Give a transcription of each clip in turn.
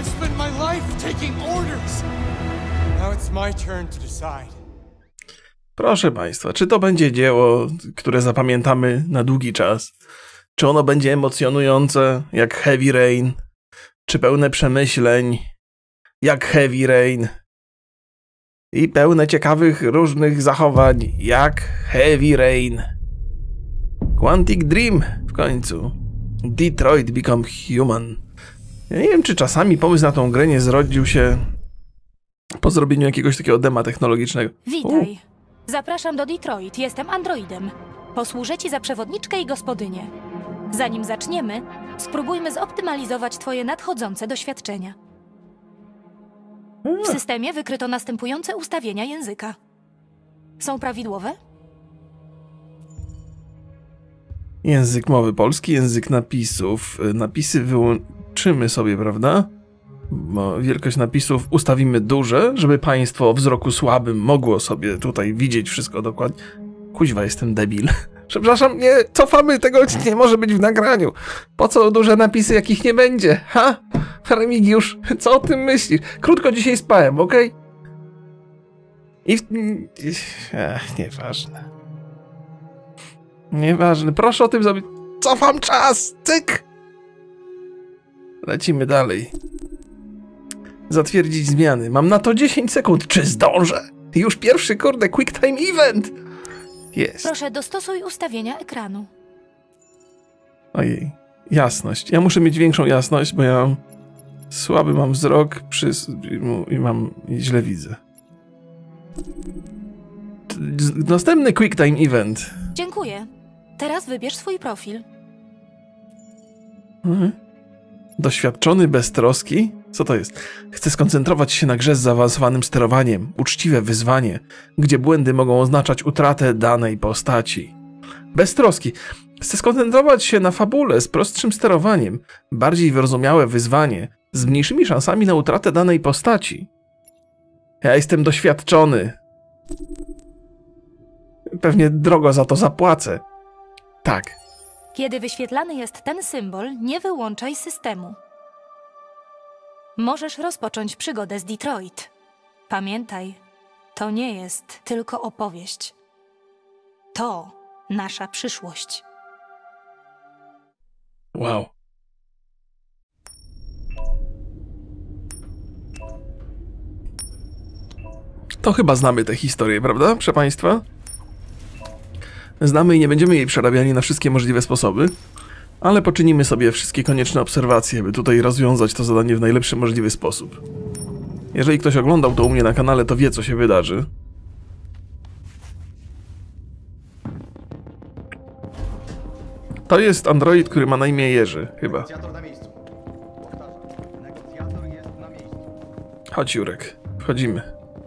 I've spent my life taking orders. Now it's my turn to decide. Proszę Państwa, czy to będzie dzieło, które zapamiętamy na długi czas? Czy ono będzie emocjonujące, jak Heavy Rain? Czy pełne przemyśleń, jak Heavy Rain? I pełne ciekawych, różnych zachowań, jak Heavy Rain? Quantic Dream w końcu. Detroit Become Human. Ja nie wiem, czy czasami pomysł na tą grę nie zrodził się po zrobieniu jakiegoś takiego dema technologicznego. Witaj. Zapraszam do Detroit. Jestem androidem. Posłużę ci za przewodniczkę i gospodynię. Zanim zaczniemy, spróbujmy zoptymalizować twoje nadchodzące doświadczenia. W systemie wykryto następujące ustawienia języka. Są prawidłowe? Język mowy polski, język napisów. Napisy wyłączymy sobie, prawda? Bo wielkość napisów ustawimy duże, żeby państwo o wzroku słabym mogło sobie tutaj widzieć wszystko dokładnie. Kuźwa, jestem debil. Przepraszam, nie, cofamy, tego nie może być w nagraniu. Po co duże napisy, jakich nie będzie? Ha? Remigiusz, co o tym myślisz? Krótko dzisiaj spałem, okej? Nieważne. Nieważne, proszę o tym zrobić. Cofam czas, cyk! Lecimy dalej. Zatwierdzić zmiany. Mam na to 10 sekund. Czy zdążę? Już pierwszy, kurde, quick time event! Jest. Proszę, dostosuj ustawienia ekranu. Ojej. Jasność. Ja muszę mieć większą jasność, bo ja słaby mam wzrok i źle widzę. Następny quick time event. Dziękuję. Teraz wybierz swój profil. Doświadczony beztroski? Co to jest? Chcę skoncentrować się na grze z zaawansowanym sterowaniem. Uczciwe wyzwanie, gdzie błędy mogą oznaczać utratę danej postaci. Beztroski. Chcę skoncentrować się na fabule z prostszym sterowaniem. Bardziej wyrozumiałe wyzwanie, z mniejszymi szansami na utratę danej postaci. Ja jestem doświadczony. Pewnie drogo za to zapłacę. Tak. Kiedy wyświetlany jest ten symbol, nie wyłączaj systemu. Możesz rozpocząć przygodę z Detroit. Pamiętaj, to nie jest tylko opowieść. To nasza przyszłość. Wow. To chyba znamy tę historię, prawda, proszę Państwa? Znamy i nie będziemy jej przerabiali na wszystkie możliwe sposoby, ale poczynimy sobie wszystkie konieczne obserwacje, by tutaj rozwiązać to zadanie w najlepszy możliwy sposób. Jeżeli ktoś oglądał to u mnie na kanale, to wie, co się wydarzy. To jest android, który ma na imię Jerzy, chyba. Chodź, Jurek, wchodzimy.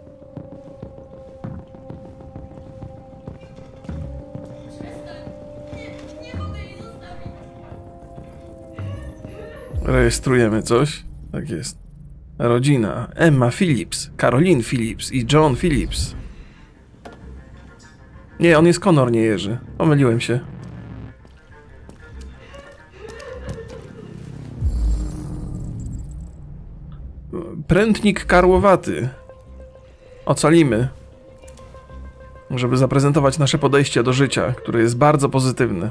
Rejestrujemy coś. Tak jest. Rodzina. Emma Phillips, Caroline Phillips i John Phillips. Nie, on jest Connor, nie Jerzy. Pomyliłem się. Prętnik karłowaty. Ocalimy. Żeby zaprezentować nasze podejście do życia, które jest bardzo pozytywne.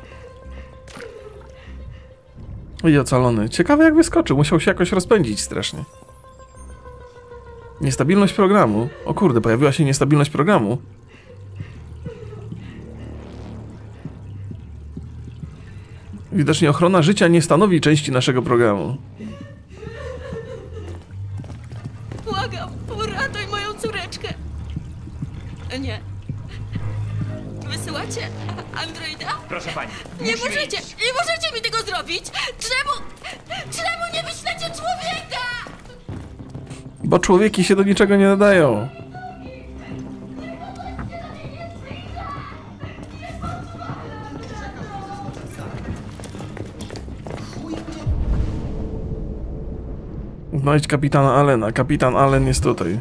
I ocalony. Ciekawe, jak wyskoczył. Musiał się jakoś rozpędzić strasznie. Niestabilność programu. O kurde, pojawiła się niestabilność programu. Widocznie ochrona życia nie stanowi części naszego programu. Błagam, uratuj moją córeczkę. Nie. Wysyłacie androida? Proszę pani. Nie możecie mi tego zrobić! Czemu nie wyślecie człowieka? Bo człowieki się do niczego nie nadają. Znajdź kapitana Allena. Kapitan Allen jest tutaj.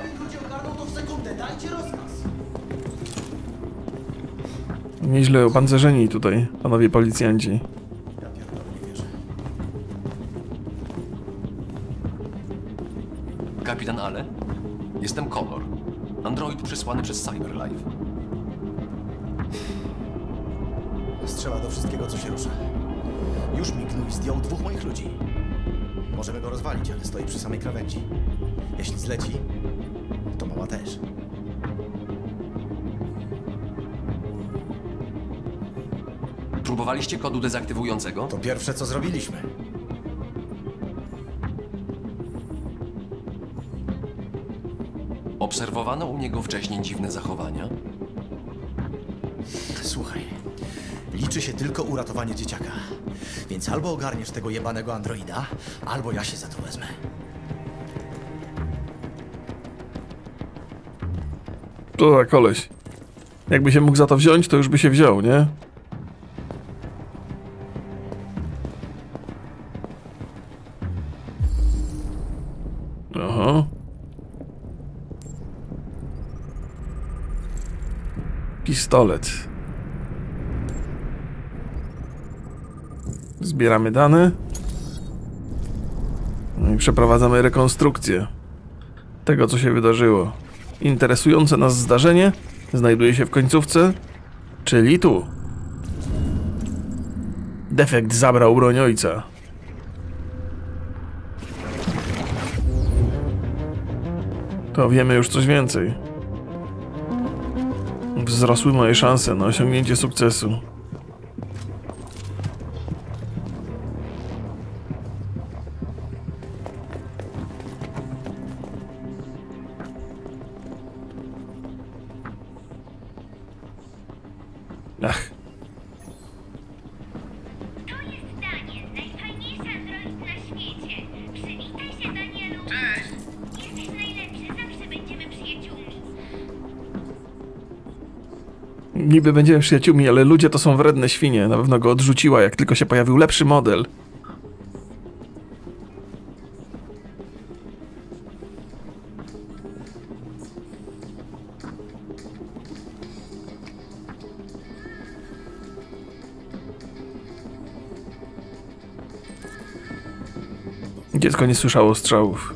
Nieźle opancerzeni tutaj, panowie policjanci. Kapitan Ale? Jestem Connor. Android przysłany przez Cyberlife. Strzela do wszystkiego, co się rusza. Już mignął i zdjął 2 moich ludzi. Możemy go rozwalić, ale stoi przy samej krawędzi. Jeśli zleci, to mała też. Próbowaliście kodu dezaktywującego? To pierwsze, co zrobiliśmy. Obserwowano u niego wcześniej dziwne zachowania? Słuchaj, liczy się tylko uratowanie dzieciaka. Więc albo ogarniesz tego jebanego androida, albo ja się za to wezmę. To za koleś. Jakby się mógł za to wziąć, to już by się wziął, nie? Aha. Pistolet. Zbieramy dane. No i przeprowadzamy rekonstrukcję tego, co się wydarzyło. Interesujące nas zdarzenie znajduje się w końcówce, czyli tu. Defekt zabrał broń ojca. To wiemy już coś więcej. Wzrosły moje szanse na osiągnięcie sukcesu. Ach. To jest Daniel, najfajniejszy android na świecie. Przywitaj się, Danielu. Cześć. Jesteś najlepszy, zawsze będziemy przyjaciółmi. Niby będziemy przyjaciółmi, ale ludzie to są wredne świnie. Na pewno go odrzuciła, jak tylko się pojawił lepszy model. Dziecko nie słyszało strzałów.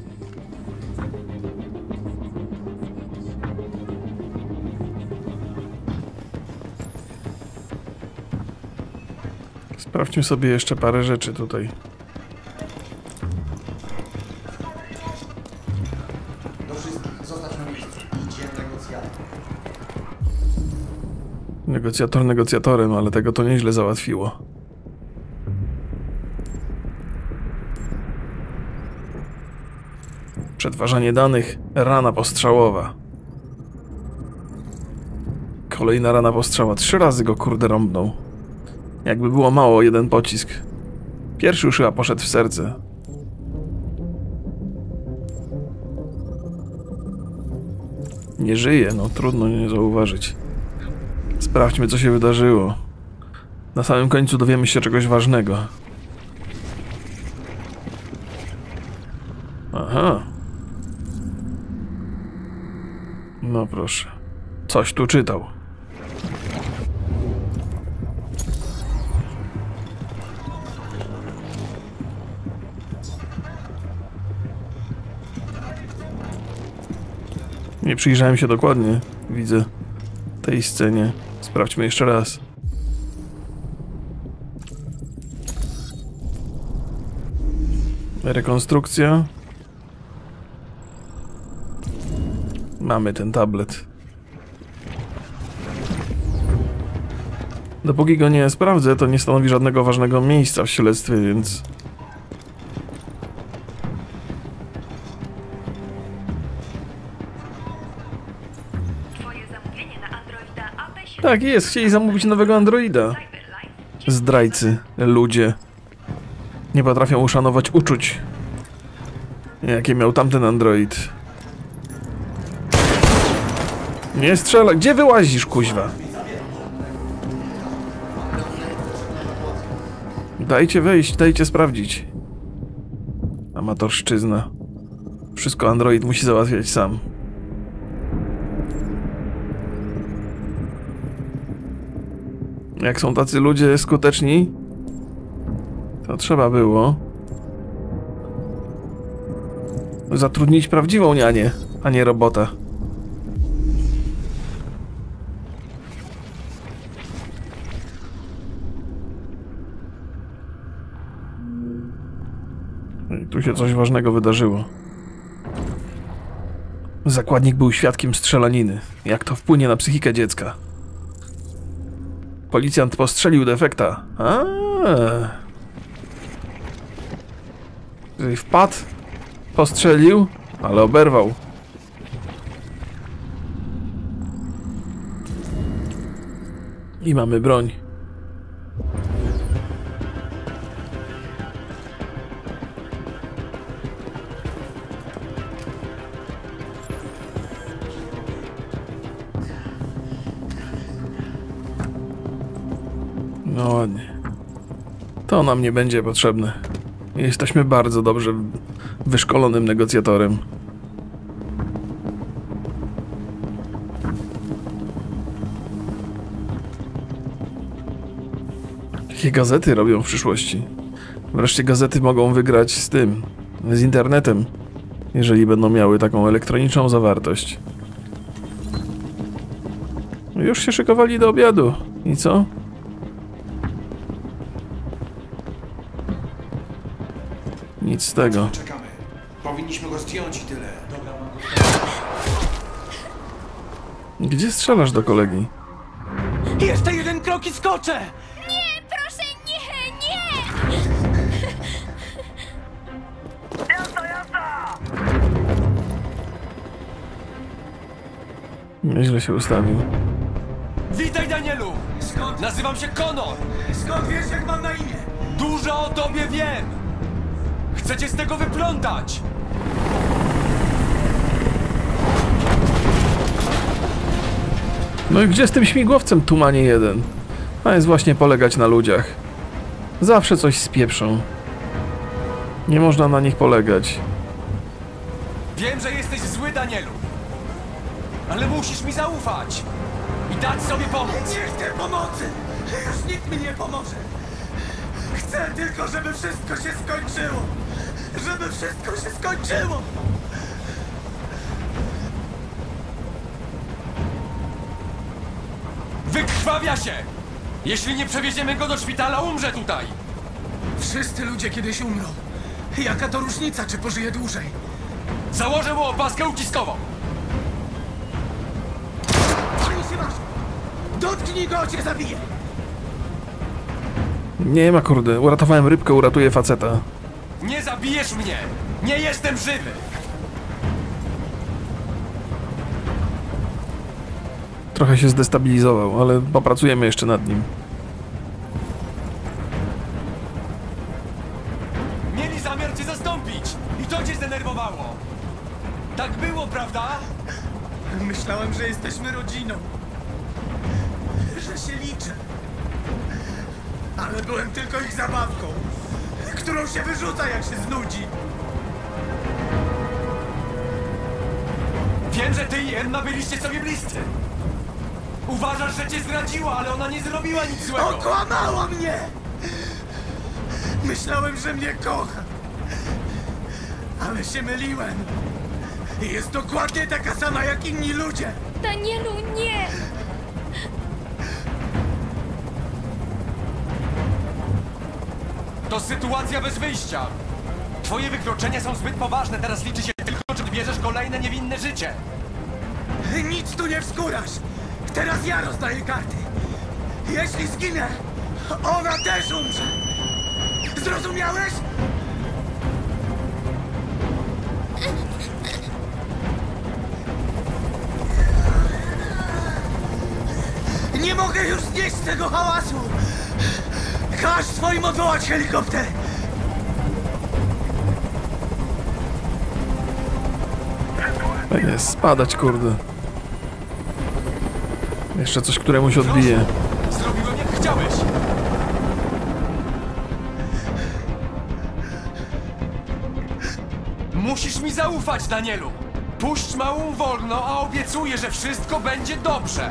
Sprawdźmy sobie jeszcze parę rzeczy tutaj. Do wszystkich, zostać na miejscu. Idzie negocjator. Negocjator negocjatorem, ale tego to nieźle załatwiło. Przetwarzanie danych, rana postrzałowa. Kolejna rana postrzała, 3 razy go kurde rąbnął. Jakby było mało, 1 pocisk. Pierwszy już chyba poszedł w serce. Nie żyje, no trudno nie zauważyć. Sprawdźmy, co się wydarzyło. Na samym końcu dowiemy się czegoś ważnego. Aha. No proszę. Coś tu czytał. Nie przyjrzałem się dokładnie. Widzę tej scenie. Sprawdźmy jeszcze raz. Rekonstrukcja. Mamy ten tablet. Dopóki go nie sprawdzę, to nie stanowi żadnego ważnego miejsca w śledztwie, więc... Twoje zamówienie na androida AP7. Tak jest, chcieli zamówić nowego androida. Cyberlife. Zdrajcy, ludzie. Nie potrafią uszanować uczuć, jakie miał tamten android. Nie strzelaj, gdzie wyłazisz, kuźwa? Dajcie wejść, dajcie sprawdzić. Amatorszczyzna. Wszystko android musi załatwiać sam. Jak są tacy ludzie skuteczni, to trzeba było zatrudnić prawdziwą nianię, a nie robota. I tu się coś ważnego wydarzyło. Zakładnik był świadkiem strzelaniny. Jak to wpłynie na psychikę dziecka? Policjant postrzelił defekta. Wpadł, postrzelił, ale oberwał. I mamy broń. No ładnie. To nam nie będzie potrzebne. Jesteśmy bardzo dobrze wyszkolonym negocjatorem. Jakie gazety robią w przyszłości? Wreszcie gazety mogą wygrać z tym, z internetem, jeżeli będą miały taką elektroniczną zawartość. Już się szykowali do obiadu. I co? Nic z tego. Czekamy. Powinniśmy go zdjąć i tyle. Dobra, mam go. Gdzie strzelasz do kolegi? Jeszcze jeden krok i skoczę! Nie, proszę, nie, nie! Nieźle się ustawił. Witaj, Danielu! Skąd? Nazywam się Connor! Skąd wiesz, jak mam na imię? Dużo o tobie wiem! Chcę cię z tego wyplątać! No i gdzie z tym śmigłowcem, tumanie jeden? A jest właśnie polegać na ludziach. Zawsze coś spieprzą. Nie można na nich polegać. Wiem, że jesteś zły, Danielu! Ale musisz mi zaufać! I dać sobie pomóc! Nie chcę pomocy! Już nikt mi nie pomoże! Chcę tylko, żeby wszystko się skończyło! Żeby wszystko się skończyło! Wykrwawia się! Jeśli nie przewieziemy go do szpitala, umrze tutaj! Wszyscy ludzie kiedyś umrą. Jaka to różnica, czy pożyje dłużej? Założę mu opaskę uciskową! Panie się masz! Dotknij go, cię zabiję! Nie ma, kurde. Uratowałem rybkę, uratuję faceta. Nie zabijesz mnie! Nie jestem żywy! Trochę się zdestabilizował, ale popracujemy jeszcze nad nim. Mieli zamiar cię zastąpić! I to cię zdenerwowało! Tak było, prawda? Myślałem, że jesteśmy rodziną. Że się liczę. Ale byłem tylko ich zabawką, którą się wyrzuca, jak się znudzi. Wiem, że ty i Emma byliście sobie bliscy. Uważasz, że cię zdradziła, ale ona nie zrobiła nic złego. Okłamała mnie! Myślałem, że mnie kocha. Ale się myliłem. Jest dokładnie taka sama jak inni ludzie. Danielu, nie! To sytuacja bez wyjścia. Twoje wykroczenia są zbyt poważne. Teraz liczy się tylko, czy bierzesz kolejne niewinne życie. Nic tu nie wskórasz. Teraz ja rozdaję karty. Jeśli zginę, ona też umrze. Zrozumiałeś? Nie mogę już znieść tego hałasu. Każ swoim odwołać helikopter. Fajnie, spadać, kurde. Jeszcze coś, któremu się odbije. Zrobiłem jak chciałeś. Musisz mi zaufać, Danielu. Puść małą wolno, a obiecuję, że wszystko będzie dobrze.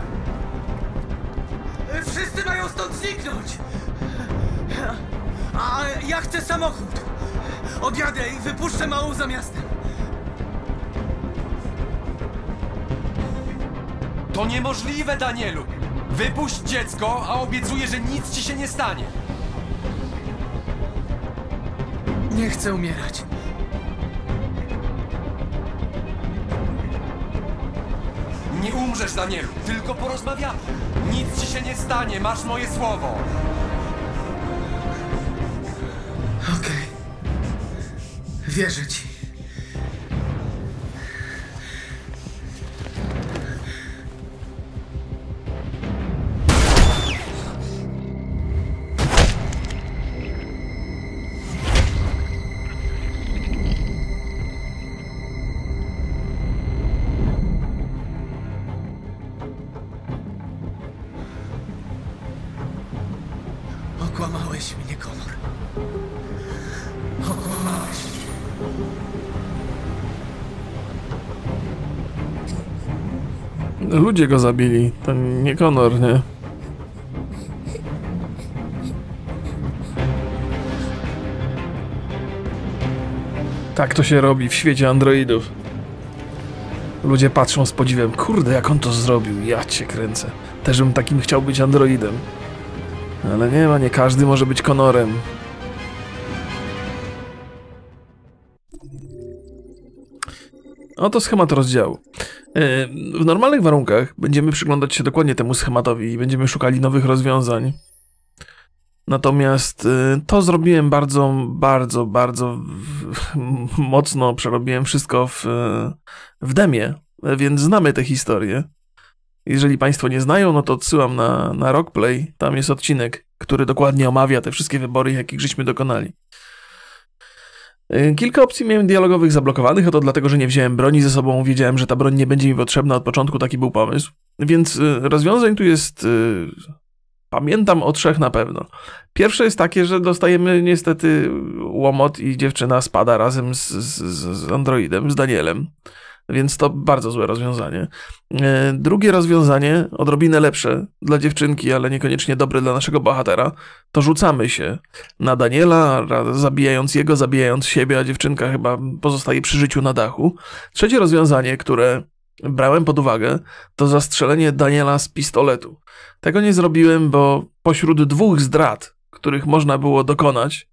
Wszyscy mają stąd zniknąć. A ja chcę samochód. Odjadę i wypuszczę małą za miastem. To niemożliwe, Danielu! Wypuść dziecko, a obiecuję, że nic ci się nie stanie! Nie chcę umierać. Nie umrzesz, Danielu, tylko porozmawiamy. Nic ci się nie stanie, masz moje słowo. Okej. Wierzę ci. Okłamałeś mnie, Connor. Okłamałeś mnie. Ludzie go zabili, to nie Connor, nie? Tak to się robi w świecie androidów. Ludzie patrzą z podziwem, kurde, jak on to zrobił, ja cię kręcę. Też bym takim chciał być androidem. Ale nie ma, nie każdy może być Connorem. Oto schemat rozdziału. W normalnych warunkach będziemy przyglądać się dokładnie temu schematowi i będziemy szukali nowych rozwiązań. Natomiast to zrobiłem bardzo mocno, przerobiłem wszystko w demie, więc znamy tę historię. Jeżeli Państwo nie znają, no to odsyłam na Rockplay, tam jest odcinek, który dokładnie omawia te wszystkie wybory, jakich żeśmy dokonali. Kilka opcji miałem dialogowych zablokowanych, a to dlatego, że nie wziąłem broni ze sobą, wiedziałem, że ta broń nie będzie mi potrzebna od początku, taki był pomysł. Więc rozwiązań tu jest... Pamiętam o 3 na pewno. Pierwsze jest takie, że dostajemy niestety łomot i dziewczyna spada razem z androidem, z Danielem. Więc to bardzo złe rozwiązanie. Drugie rozwiązanie, odrobinę lepsze dla dziewczynki, ale niekoniecznie dobre dla naszego bohatera, to rzucamy się na Daniela, zabijając jego, zabijając siebie, a dziewczynka chyba pozostaje przy życiu na dachu. Trzecie rozwiązanie, które brałem pod uwagę, to zastrzelenie Daniela z pistoletu. Tego nie zrobiłem, bo pośród 2 zdrad, których można było dokonać,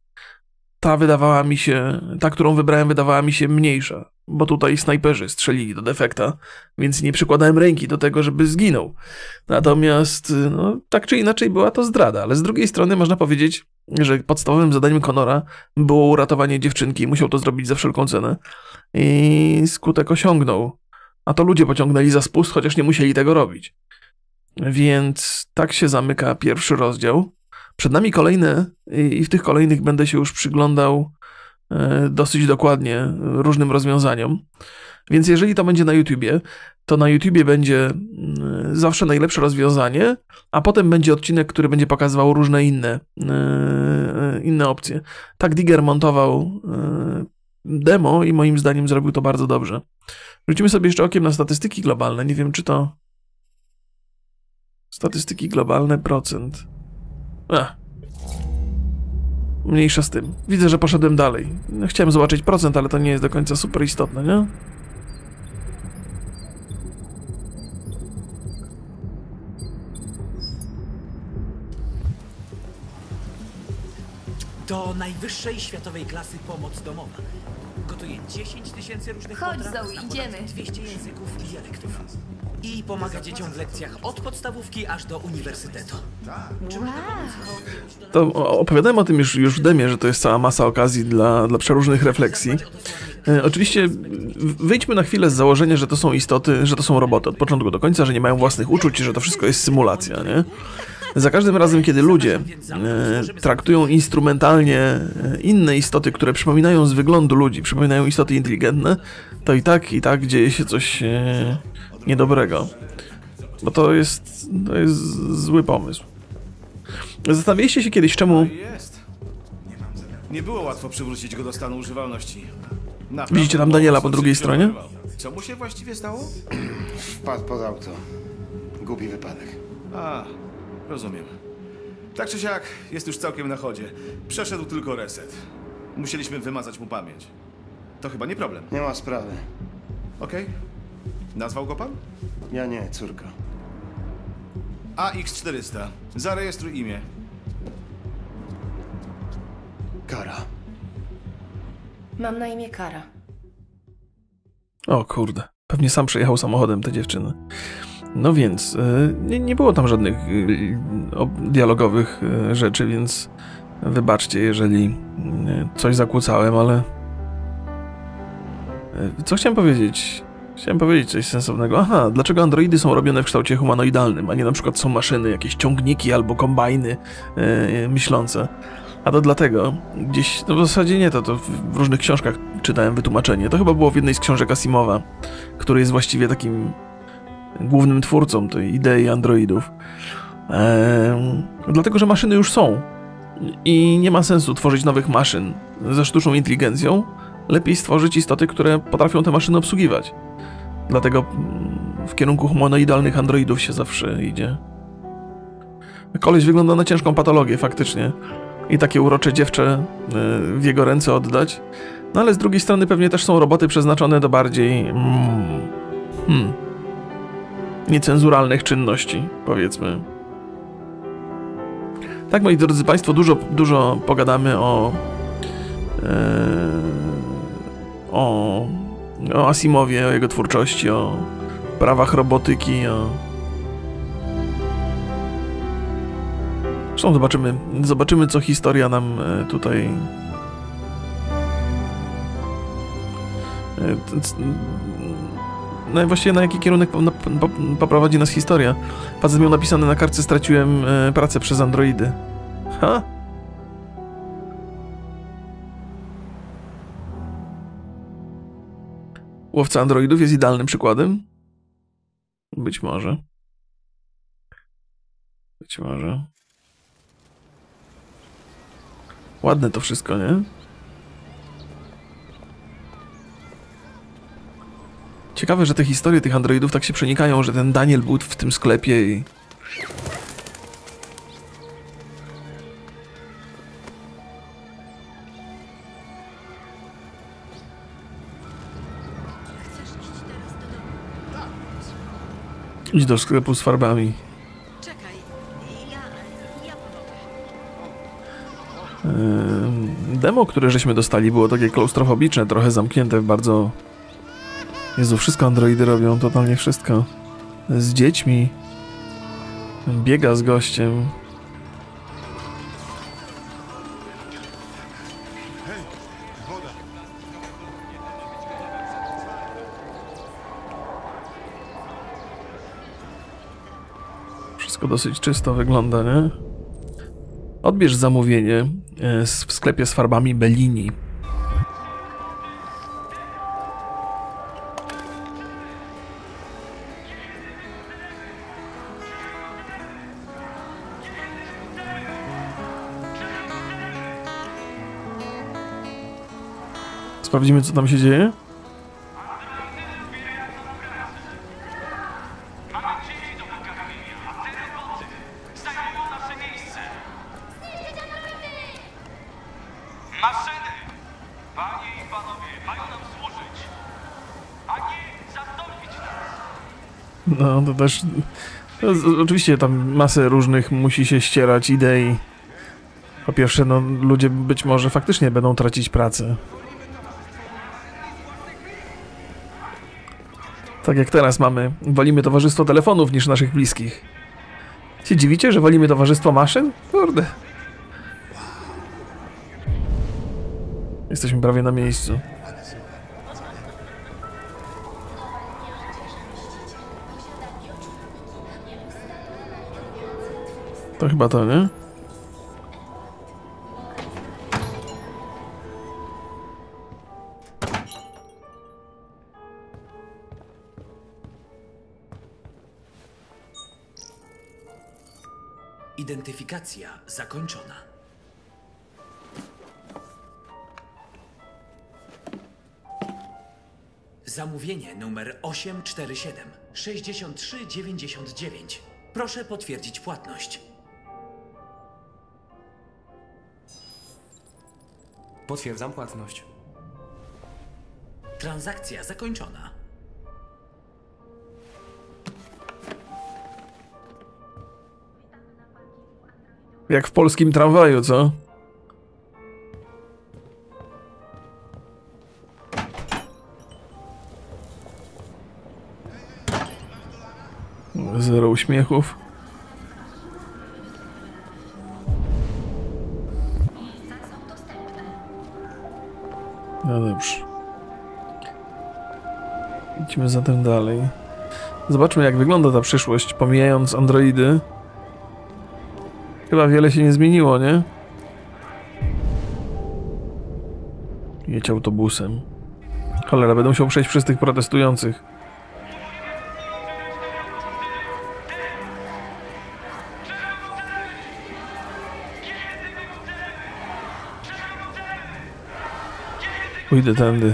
ta, którą wybrałem, wydawała mi się mniejsza, bo tutaj snajperzy strzelili do defekta, więc nie przykładałem ręki do tego, żeby zginął. Natomiast, no, tak czy inaczej była to zdrada, ale z drugiej strony można powiedzieć, że podstawowym zadaniem Connora było uratowanie dziewczynki, musiał to zrobić za wszelką cenę i skutek osiągnął. A to ludzie pociągnęli za spust, chociaż nie musieli tego robić. Więc tak się zamyka pierwszy rozdział. Przed nami kolejne i w tych kolejnych będę się już przyglądał dosyć dokładnie różnym rozwiązaniom. Więc jeżeli to będzie na YouTubie, to na YouTubie będzie zawsze najlepsze rozwiązanie, a potem będzie odcinek, który będzie pokazywał różne inne opcje. Tak Digger montował demo i moim zdaniem zrobił to bardzo dobrze. Rzucimy sobie jeszcze okiem na statystyki globalne. Nie wiem, czy to... Statystyki globalne, procent. Mniejsza z tym. Widzę, że poszedłem dalej. Chciałem zobaczyć procent, ale to nie jest do końca super istotne, nie? To najwyższej światowej klasy pomoc domowa. Gotuje 10 000 różnych Chodź, potraw, Zoe, zna idziemy. ponad 200 języków i dialektów. I pomaga dzieciom w lekcjach od podstawówki aż do uniwersytetu. To opowiadałem o tym już w demie, że to jest cała masa okazji dla przeróżnych refleksji. Oczywiście wyjdźmy na chwilę z założenia, że to są istoty, że to są roboty od początku do końca, że nie mają własnych uczuć, że to wszystko jest symulacja, nie? Za każdym razem, kiedy ludzie traktują instrumentalnie inne istoty, które przypominają z wyglądu ludzi, przypominają istoty inteligentne, to i tak dzieje się coś niedobrego. Bo to jest zły pomysł. Zastanawialiście się kiedyś, czemu... Nie było łatwo przywrócić go do stanu używalności. Widzicie tam Daniela po drugiej stronie? Co mu się właściwie stało? Wpadł pod auto. Głupi wypadek. A, rozumiem. Tak czy siak, jest już całkiem na chodzie. Przeszedł tylko reset. Musieliśmy wymazać mu pamięć. To chyba nie problem. Nie ma sprawy. Okej? Nazwał go pan? Ja nie, córka. AX400. Zarejestruj imię. Kara. Mam na imię Kara. O kurde, pewnie sam przejechał samochodem te dziewczyny. No więc, nie było tam żadnych dialogowych rzeczy, więc wybaczcie, jeżeli coś zakłócałem, ale... Co chciałem powiedzieć? Chciałem powiedzieć coś sensownego. Aha, dlaczego androidy są robione w kształcie humanoidalnym, a nie na przykład są maszyny, jakieś ciągniki albo kombajny myślące? A to dlatego, gdzieś, no w zasadzie nie, to w różnych książkach czytałem wytłumaczenie. To chyba było w jednej z książek Asimowa, który jest właściwie takim głównym twórcą tej idei androidów. Dlatego, że maszyny już są i nie ma sensu tworzyć nowych maszyn ze sztuczną inteligencją. Lepiej stworzyć istoty, które potrafią te maszyny obsługiwać. Dlatego w kierunku humanoidalnych androidów się zawsze idzie. Koleś wygląda na ciężką patologię, faktycznie. I takie urocze dziewczę w jego ręce oddać. No ale z drugiej strony pewnie też są roboty przeznaczone do bardziej... niecenzuralnych czynności, powiedzmy. Tak, moi drodzy Państwo, dużo pogadamy o Asimowie, o jego twórczości, o prawach robotyki, Zresztą zobaczymy, co historia nam tutaj no właściwie na jaki kierunek poprowadzi nas historia. Facet miał napisane na kartce: straciłem pracę przez androidy. Ha? Łowca androidów jest idealnym przykładem? Być może. Być może. Ładne to wszystko, nie? Ciekawe, że te historie tych androidów tak się przenikają, że ten Daniel był w tym sklepie i... Idź do sklepu z farbami. Czekaj, ja Demo, które żeśmy dostali, było takie klaustrofobiczne, trochę zamknięte w bardzo... Jezu, wszystko androidy robią, totalnie wszystko. Z dziećmi. Biega z gościem. Wszystko dosyć czysto wygląda, nie? Odbierz zamówienie w sklepie z farbami Bellini. Sprawdzimy, co tam się dzieje. Maszyny! Panie i panowie, mają nam służyć, a nie zastąpić nas. No, to też... Oczywiście tam masę różnych musi się ścierać idei. Po pierwsze, no, ludzie być może faktycznie będą tracić pracę. Tak jak teraz mamy. Wolimy towarzystwo telefonów niż naszych bliskich. Się dziwicie, że wolimy towarzystwo maszyn? Kurde. Jesteśmy prawie na miejscu. To chyba to, nie? Identyfikacja zakończona. Zamówienie numer 847 6399. Proszę potwierdzić płatność. Potwierdzam płatność. Transakcja zakończona. Jak w polskim tramwaju, co? Zero uśmiechów. No dobrze. Idźmy zatem dalej. Zobaczmy, jak wygląda ta przyszłość, pomijając androidy. Chyba wiele się nie zmieniło, nie? Jedź autobusem. Cholera, będę musiał przejść przez tych protestujących. Pójdę tędy.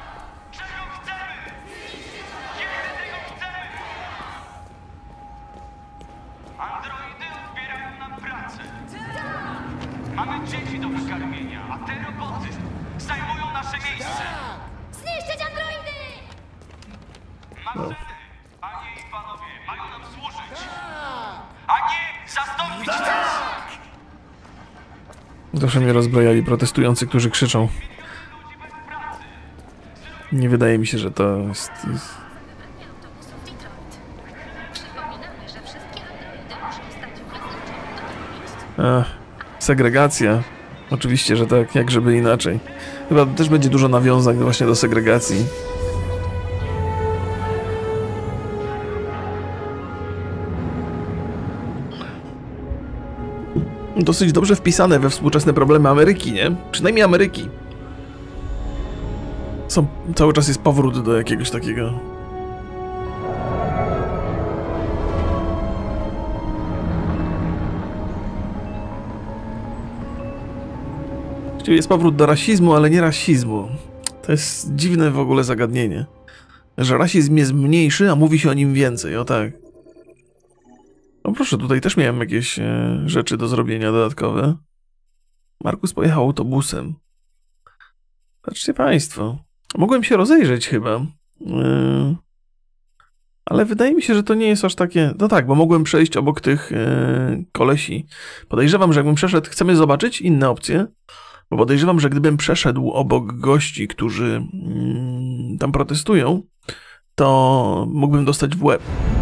Androidy odbierają nam pracę. Mamy dzieci do wykarmienia, a te roboty zajmują nasze miejsce. Zniszczyć androidy! Maszyny, panie i panowie, mają nam służyć, a nie zastąpić nas. Zawsze mnie rozbrajali protestujący, którzy krzyczą. Nie wydaje mi się, że to jest... Autobusów Detroit. Przypominamy, że wszystkie androidy muszą stać w wyznaczonym do tego miejscu. Segregacja. Oczywiście, że tak, jak żeby inaczej. Chyba też będzie dużo nawiązań właśnie do segregacji. Dosyć dobrze wpisane we współczesne problemy Ameryki, nie? Przynajmniej Ameryki. Cały czas jest powrót do jakiegoś takiego... Czyli jest powrót do rasizmu, ale nie rasizmu. To jest dziwne w ogóle zagadnienie. Że rasizm jest mniejszy, a mówi się o nim więcej, o tak. No proszę, tutaj też miałem jakieś rzeczy do zrobienia dodatkowe. Markus pojechał autobusem. Patrzcie państwo. Mogłem się rozejrzeć chyba. Ale wydaje mi się, że to nie jest aż takie... No tak, bo mogłem przejść obok tych kolesi. Podejrzewam, że jakbym przeszedł... Chcemy zobaczyć inne opcje? Bo podejrzewam, że gdybym przeszedł obok gości, którzy tam protestują, to mógłbym dostać w łeb.